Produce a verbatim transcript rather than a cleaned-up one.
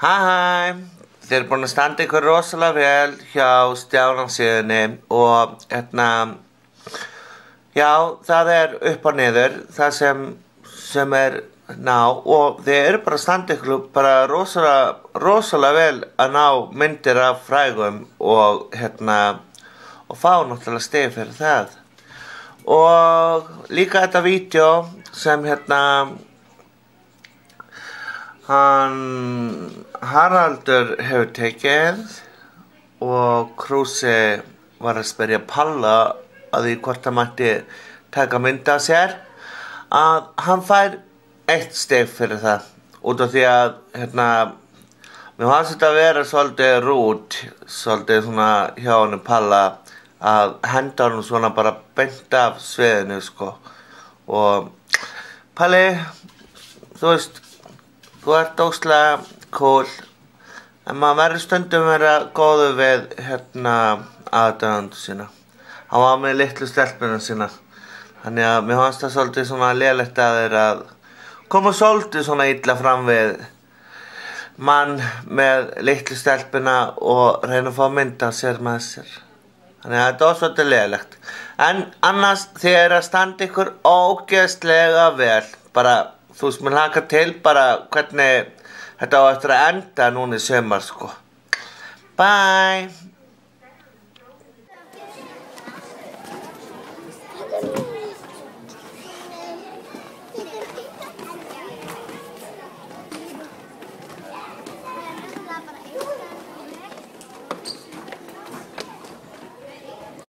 Hæ hæ, þið eru búin að standa ykkur rosalega vel hjá stjánansíðunni og hérna, já, það er upp og niður, það sem, sem er ná og þið eru bara að standa ykkur bara rosalega, rosalega vel að ná myndir af frægum og hérna, og fá náttúrulega stig fyrir það. Og líka þetta vídeo sem hérna, hann Haraldur hefur tekið og Krúsi var að spyrja Palla að því hvort hann mætti taka mynd af sér, að hann fær eitt stig fyrir það út af því að hérna, mér fannst þetta að vera svolítið rút, svolítið svona hjá hann Palla að henda hann svona bara beint af sviðinu sko. Og Palli, þú veist, þú ert óslega cool, en maður verður stundum vera góður við hérna aðdáendur sína. Hann var með litlu stelpuna sína, þannig að mér fannst það svolítið svona lélegt að þeir að koma svolítið svona illa fram við mann með litlu stelpuna og reyna að fá mynd af sér með sér. Þannig að þetta var svolítið lélegt. En annars þið eru að standa ykkur ógeðslega vel, bara þú veist, mér hlakar til bara hvernig þetta á eftir að enda núna í sumar, sko. Bye!